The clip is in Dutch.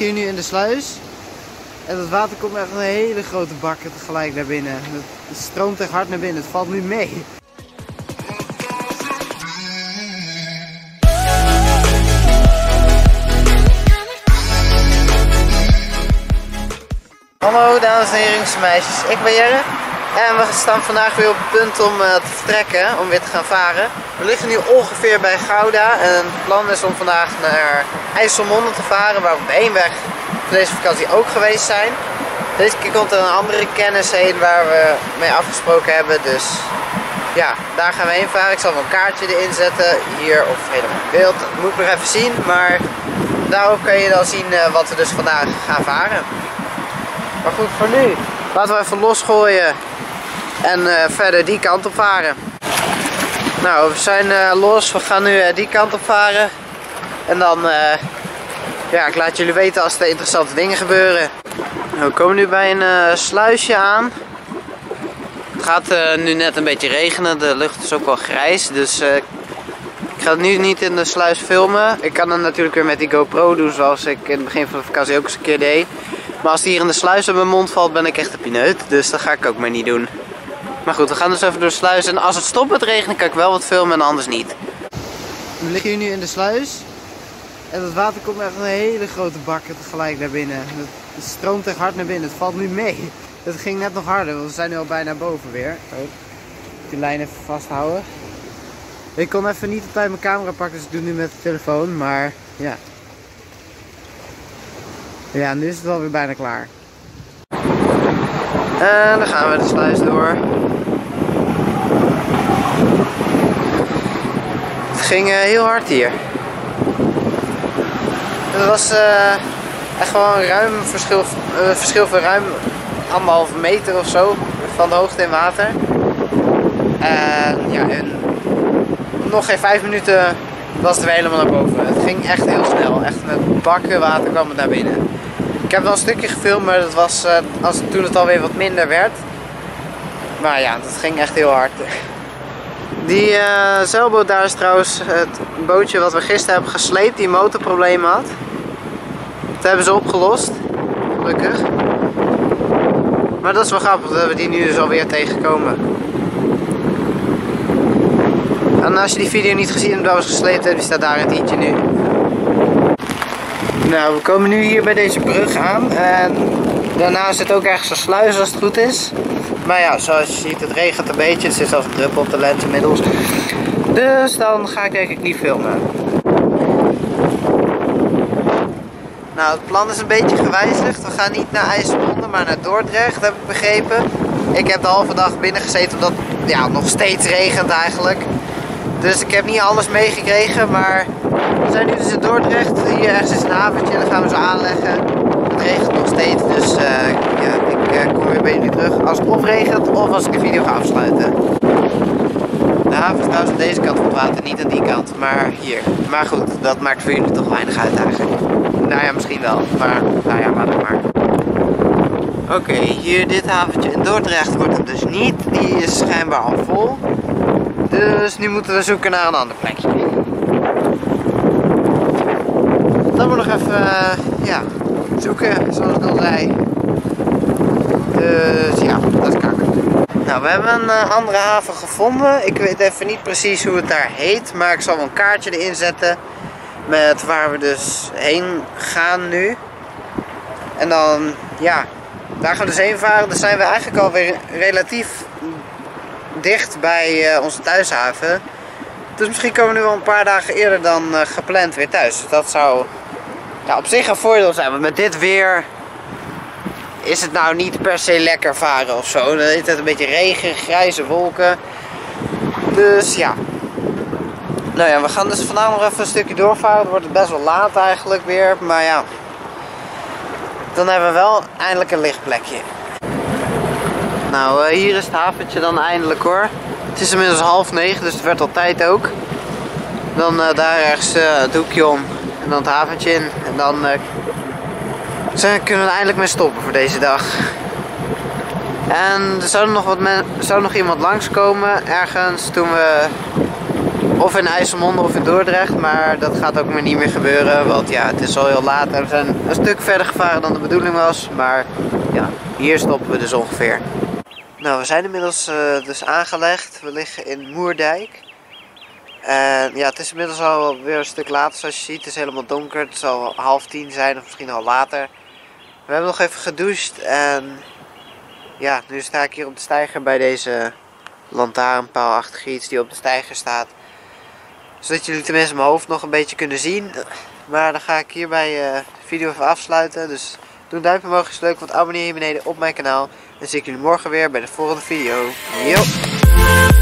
liggen hier nu in de sluis. En het water komt echt een hele grote bakken tegelijk naar binnen. Het stroomt echt hard naar binnen. Het valt nu mee. Hallo dames en heren, meisjes. Ik ben Jere. En we staan vandaag weer op het punt om te vertrekken, om weer te gaan varen. We liggen nu ongeveer bij Gouda en het plan is om vandaag naar IJsselmonde te varen, waar we op de heenweg van deze vakantie ook geweest zijn. Deze keer komt er een andere kennis heen waar we mee afgesproken hebben, dus ja, daar gaan we heen varen. Ik zal wel een kaartje erin zetten, hier of helemaal in beeld. Dat moet ik nog even zien, maar daarop kan je dan zien wat we dus vandaag gaan varen. Maar goed, voor nu laten we even losgooien en verder die kant op varen. Nou, we zijn los. We gaan nu die kant op varen. En dan, ja, ik laat jullie weten als er interessante dingen gebeuren. Nou, we komen nu bij een sluisje aan. Het gaat nu net een beetje regenen. De lucht is ook wel grijs. Dus ik ga het nu niet in de sluis filmen. Ik kan het natuurlijk weer met die GoPro doen zoals ik in het begin van de vakantie ook eens een keer deed. Maar als die hier in de sluis op mijn mond valt, ben ik echt een pineut. Dus dat ga ik ook maar niet doen. Maar goed, we gaan dus even door de sluis. En als het stopt met regenen, kan ik wel wat filmen en anders niet. We liggen hier nu in de sluis. En het water komt echt een hele grote bakken tegelijk naar binnen. Het stroomt echt hard naar binnen. Het valt nu mee. Het ging net nog harder, want we zijn nu al bijna boven weer. Die lijn even vasthouden. Ik kon even niet op tijd mijn camera pakken, dus ik doe het nu met de telefoon. Maar ja. Ja, nu is het wel weer bijna klaar. En dan gaan we de sluis door. Het ging heel hard hier. Het was echt gewoon een ruim verschil van ruim 1,5 meter of zo van de hoogte in water. Ja, en nog geen 5 minuten was het weer helemaal naar boven. Het ging echt heel snel. Echt met bakken water kwam het naar binnen. Ik heb wel een stukje gefilmd, maar dat was toen het alweer wat minder werd. Maar ja, dat ging echt heel hard. Die zeilboot daar is trouwens het bootje wat we gisteren hebben gesleept, die motorproblemen had. Dat hebben ze opgelost, gelukkig. Maar dat is wel grappig dat we die nu dus alweer tegenkomen. En als je die video niet gezien hebt dat we gesleept hebben, staat daar het i'tje nu. Nou, we komen nu hier bij deze brug aan en daarna zit ook ergens een sluis als het goed is. Maar ja, zoals je ziet, het regent een beetje, het zit zelfs een druppel op de lens inmiddels. Dus dan ga ik denk ik niet filmen. Nou, het plan is een beetje gewijzigd. We gaan niet naar IJsselmonde, maar naar Dordrecht, heb ik begrepen. Ik heb de halve dag binnen gezeten omdat ja, nog steeds regent eigenlijk. Dus ik heb niet alles meegekregen, maar we zijn nu dus in Dordrecht. Hier ergens is een haventje en dan gaan we zo aanleggen. Het regent nog steeds, dus ja, ik kom weer bij jullie terug als het of regent of als ik de video ga afsluiten. De haven is trouwens aan deze kant van het water, niet aan die kant, maar hier. Maar goed, dat maakt voor jullie toch weinig uit eigenlijk. Nou ja, misschien wel, maar nou ja, laat ik maar. Oké, hier dit haventje in Dordrecht wordt het dus niet. Die is schijnbaar al vol. Dus nu moeten we zoeken naar een ander plekje. Dan moet nog even ja, zoeken, zoals ik al zei. Dus ja, dat kan ik. Nou, we hebben een andere haven gevonden. Ik weet even niet precies hoe het daar heet, maar ik zal wel een kaartje erin zetten. Met waar we dus heen gaan nu. En dan, ja, daar gaan we dus heen varen. Dan zijn we eigenlijk alweer relatief dicht bij onze thuishaven. Dus misschien komen we nu wel een paar dagen eerder dan gepland weer thuis. Dat zou ja, op zich een voordeel zijn. Want met dit weer is het nou niet per se lekker varen of zo. Dan is het een beetje regen, grijze wolken. Dus ja. Nou ja, we gaan dus vandaag nog even een stukje doorvaren. Het wordt best wel laat eigenlijk weer. Maar ja, dan hebben we wel eindelijk een lichtplekje. Nou, hier is het haventje dan eindelijk hoor. Het is inmiddels 8:30, dus het werd al tijd ook. Dan daar ergens het hoekje om en dan het haventje in. En dan kunnen we er eindelijk mee stoppen voor deze dag. En er zou nog iemand langskomen ergens toen we of in IJsselmonde of in Dordrecht, maar dat gaat ook maar niet meer gebeuren, want ja, het is al heel laat en we zijn een stuk verder gevaren dan de bedoeling was, maar ja, hier stoppen we dus ongeveer. Nou, we zijn inmiddels dus aangelegd, we liggen in Moerdijk. En ja, het is inmiddels al weer een stuk later zoals je ziet, het is helemaal donker, het zal 9:30 zijn of misschien al later. We hebben nog even gedoucht en ja, nu sta ik hier op de steiger bij deze lantaarnpaalachtige iets die op de steiger staat. Zodat jullie tenminste mijn hoofd nog een beetje kunnen zien. Maar dan ga ik hierbij de video even afsluiten. Dus doe een duimpje omhoog als het leuk vond. Abonneer hier beneden op mijn kanaal. En zie ik jullie morgen weer bij de volgende video. Yo!